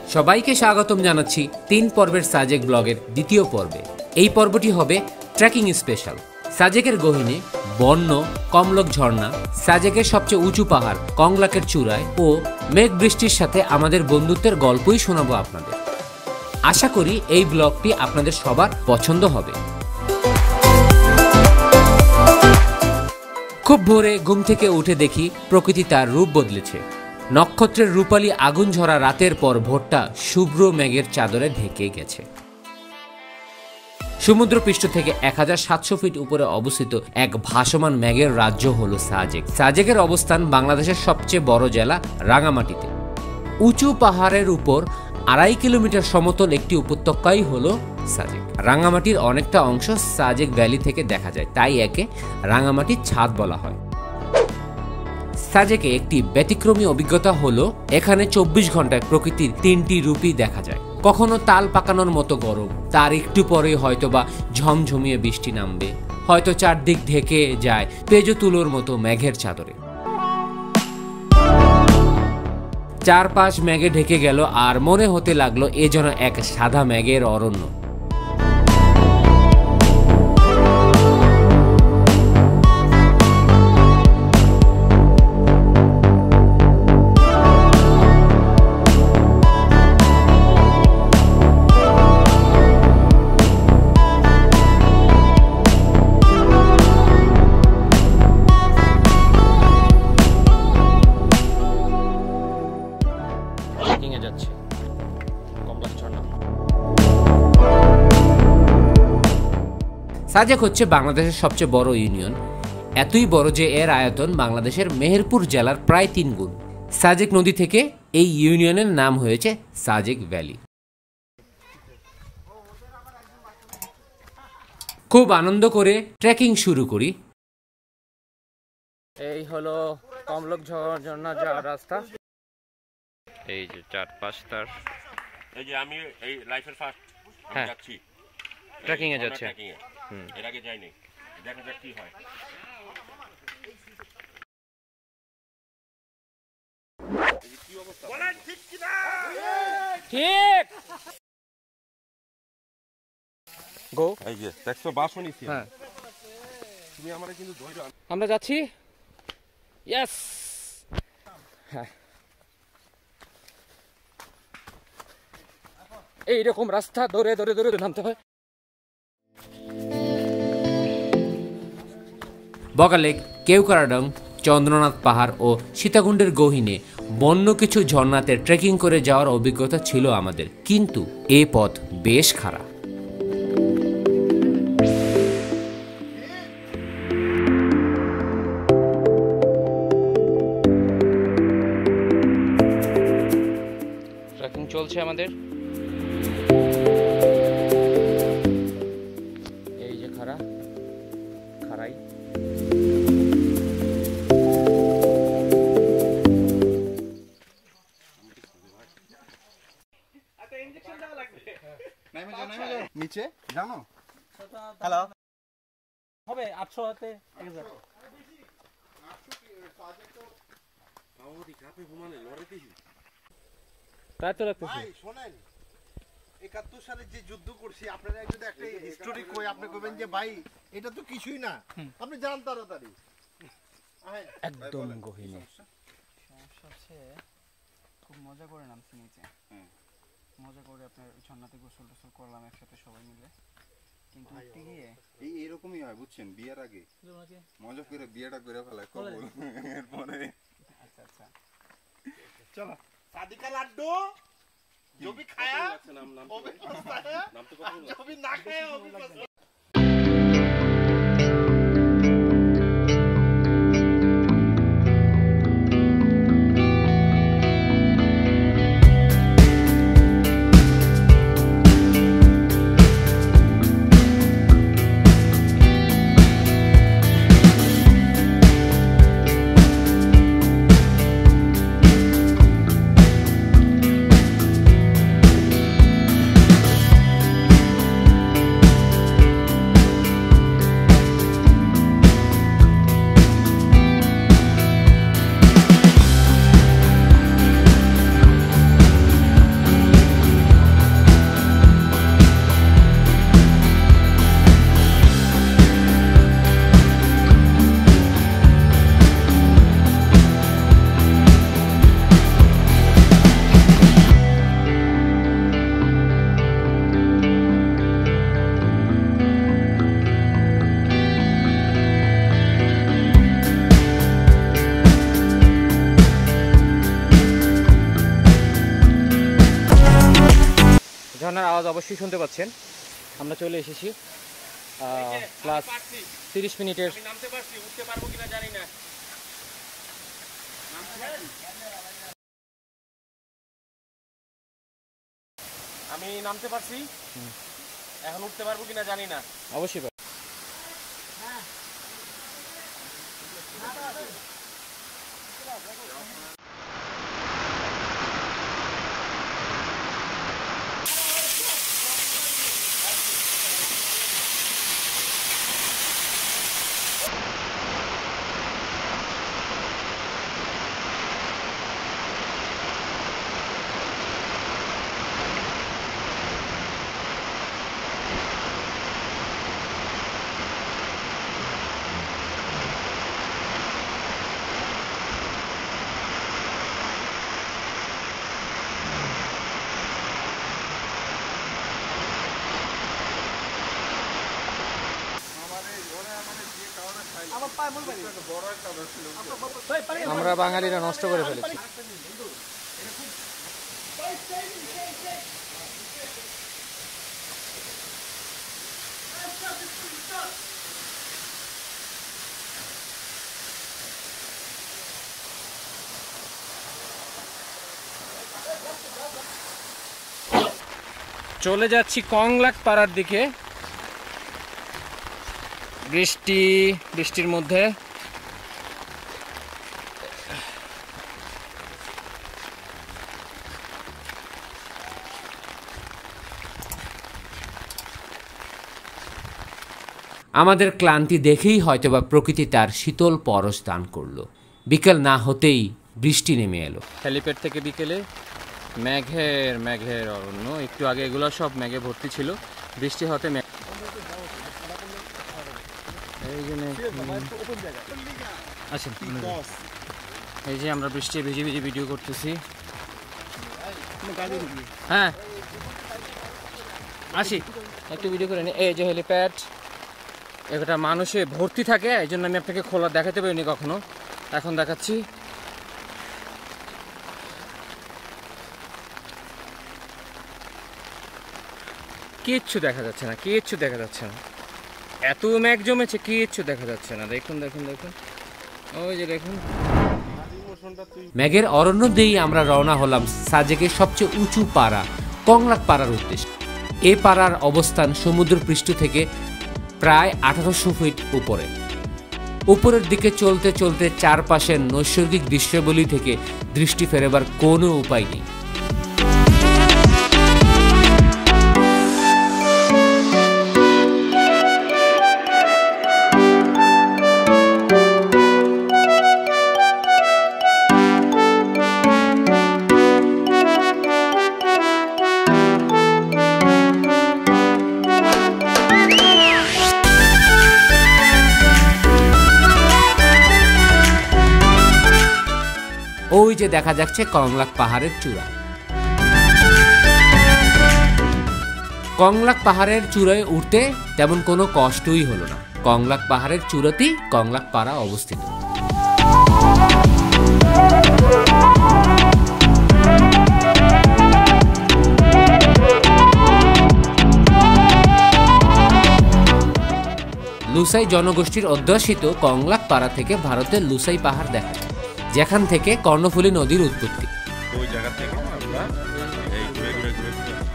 সবাইকে স্বাগতম জানাচ্ছি ৩ পর্বের সাজেক ব্লগের দ্বিতীয় পর্বে। এই পর্বটি হবে ট্রেকিং স্পেশাল। সাজেকের গহীনে বন্য কমলক ঝর্ণা, সাজেকের সবচেয়ে উঁচু পাহাড় কংলাকের চূড়ায় ও মেঘ বৃষ্টির সাথে আমাদের বন্ধুত্বের গল্পই শোনাবো আপনাদের। আশা করি এই ব্লগটি আপনাদের সবার পছন্দ হবে। খুব ভোরে ঘুম থেকে উঠে দেখি প্রকৃতি তার রূপ বদলেছে। নক্ষত্রের রূপালী আগুন ঝরা রাতের পর ভোরটা শুভ্র মেঘের চাদরে ঢেকে গেছে। সমুদ্রপৃষ্ঠ থেকে ১৭০০ ফিট উপরে অবস্থিত এক ভাসমান মেঘের রাজ্য হল সাজেক। সাজেকের অবস্থান বাংলাদেশের সবচেয়ে বড় জেলা রাঙামাটিতে। উঁচু পাহাড়ের উপর ২.৫ কিলোমিটার সমতল একটি উপত্যকাই হল সাজেক। রাঙামাটির অনেকটা অংশ সাজেক ভ্যালি থেকে দেখা যায়, তাই একে রাঙামাটির ছাদ বলা হয়। সাজেকে একটি ব্যতিক্রমী অভিজ্ঞতা হলো এখানে ২৪ ঘন্টায় প্রকৃতির ৩টি রূপই দেখা যায়। কখনো তাল পাকানোর মতো গরম, তার একটু পরেই হয়তোবা ঝমঝমিয়ে বৃষ্টি নামবে, হয়তো চারদিক ঢেকে যায় পেজো তুলোর মতো মেঘের চাদরে। চারপাশ মেঘে ঢেকে গেল আর মনে হতে লাগলো এ যেন এক সাদা মেঘের অরণ্য। সাজেক হচ্ছে বাংলাদেশের সবচেয়ে বড় ইউনিয়ন। এতই বড় যে এর আয়তন বাংলাদেশের মেহেরপুর জেলার প্রায় ৩ গুণ। সাজেক নদী থেকে এই ইউনিয়নের নাম হয়েছে সাজেক ভ্যালি। খুব আনন্দ করে ট্রেকিং শুরু করি। এই হলো কমলক ঝর্ণা যাওয়ার রাস্তা। এই যে চারপাশ তার, এই যে আমি এই লাইফের ফার্স্ট যাচ্ছি ট্রেকিং এ যাচ্ছে। এর আগে যাইনি, দেখা যাক কি হয়। কি অবস্থা বলেন, ঠিক কি না? ঠিক গো। এই যে দেখছো বাসও নিছি। হ্যাঁ, তুমি আমারে কিন্তু ধইরো। আমরা যাচ্ছি। ইয়েস, হ্যাঁ, এইরকম রাস্তা ধরে ধরে ধরে নামতে হয়। বগালেক, কেওক্রাডং, চন্দ্রনাথ পাহাড় ও সীতাকুণ্ডের গহীনে বন্য কিছু ঝর্ণাতে ট্রেকিং করে যাওয়ার অভিজ্ঞতা ছিল আমাদের, কিন্তু এ পথ বেশ খারাপ। ট্রেকিং চলছে আমাদের। এই যে খাড়াই নিচে জানো হ্যালো হবে ৮০০ হাতে ১০০০ তাই তো লাগতেছে। ভাই শোনেন, ৭১ সালে যে যুদ্ধ করছি আপনারা যদি একটা হিস্টোরি কই, আপনি কইবেন যে ভাই এটা তো কিছুই না, আপনি জান তাড়াতাড়ি একদম গহীনে। সমস্যা হচ্ছে খুব মজা করে নামছি নিচে, মজা করে আপনার ঝর্ণাতে গোসল টোসল করলাম একসাথে সবাই মিলে, কিন্তু উঠতে গিয়ে এই এরকমই হয় বুঝছেন, বিয়ের আগে মজা করে বিয়েটা করে ফেলায় কবুল, এরপরে আচ্ছা আচ্ছা চলো সাদিকা লাড্ডু জবি খায়া ওবি পস্তায়া জবি না খায়া ওবি পস্তায়া। ঝর্ণার আওয়াজ অবশ্যই শুনতে পাচ্ছেন। আমরা চলে এসেছি প্লাস 30 মিনিটের। নামতে পারছি, উঠতে পারবো কিনা জানি না। আমি নামতে পারছি, এখন উঠতে পারবো কিনা জানি না। অবশ্যই আমরা বাঙালিরা নষ্ট করে ফেলেছি। চলে যাচ্ছি কংলাক পাড়ার দিকে। বৃষ্টির মধ্যে আমাদের ক্লান্তি দেখেই হয়তোবা প্রকৃতি তার শীতল পরশ দান করলো। বিকেল না হতেই বৃষ্টি নেমে এলো। হেলিপ্যাড থেকে বিকেলে মেঘের অরণ্য। একটু আগে এগুলো সব মেঘে ভর্তি ছিল, বৃষ্টি হতে এই যে আমরা বৃষ্টি ভিজে ভিজে ভিডিও করতেছি। হ্যাঁ আসি একটু ভিডিও করে নি। এই যে হেলিপ্যাড, এটা মানুষে ভর্তি থাকে, এই জন্য আমি আপনাকে খোলা দেখাতে পারিনি কখনো, এখন দেখাচ্ছি। কিচ্ছু দেখা যাচ্ছে না, কিচ্ছু দেখা যাচ্ছে না, এত মেঘ জমেছে, কিচ্ছু দেখা যাচ্ছে না। দেখুন দেখুন দেখুন, ওই যে দেখুন। মেঘের অরণ্য দিয়েই আমরা রওনা হলাম সাজেকের সবচেয়ে উঁচু পাড়া কংলাক পাড়ার উদ্দেশ্যে। এ পাড়ার অবস্থান সমুদ্রপৃষ্ঠ থেকে প্রায় 1800 ফিট উপরে। উপরের দিকে চলতে চলতে চারপাশের নৈসর্গিক দৃশ্যাবলী থেকে দৃষ্টি ফেরাবার কোনো উপায় নেই। ওই যে দেখা যাচ্ছে কংলাক পাহাড়ের চূড়া। কংলাক পাহাড়ের চূড়ায় উঠতে তেমন কোনো কষ্টই হলো না। কংলাক পাহাড়ের চূড়াতেই কংলাক পাড়া অবস্থিত। লুসাই জনগোষ্ঠীর অধ্যুষিত কংলাক পাড়া থেকে ভারতের লুসাই পাহাড় দেখা যায়, যেখান থেকে কর্ণফুলী নদীর উৎপত্তি। ওই জায়গা থেকে আমরা এই ঘুরে ঘুরে ঘুরে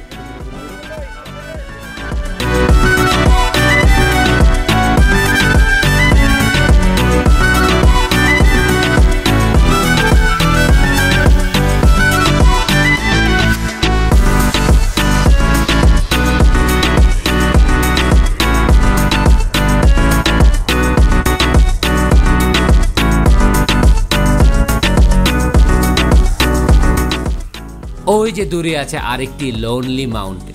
ওই যে দূরে আছে আরেকটি লোনলি মাউন্টেন।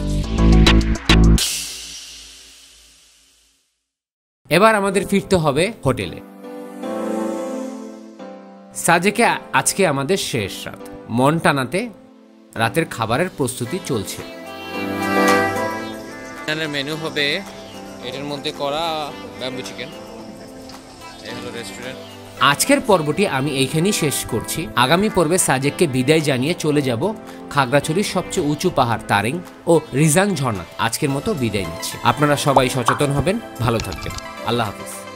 এবার আমাদের ফিরতে হবে হোটেলে। সাজেকে আজকে আমাদের শেষ রাত। মন টানাতে রাতের খাবারের প্রস্তুতি চলছে। মেনু হবে এটার মধ্যে করা ব্যাম্বু চিকেন। এই হলো রেস্টুরেন্ট। আজকের পর্বটি আমি এইখানেই শেষ করছি। আগামী পর্বে সাজেককে বিদায় জানিয়ে চলে যাব খাগড়াছড়ির সবচেয়ে উঁচু পাহাড় তারিং ও রিজাং ঝর্ণা। আজকের মতো বিদায় নিচ্ছি। আপনারা সবাই সচেতন হবেন, ভালো থাকবেন। আল্লাহ হাফিজ।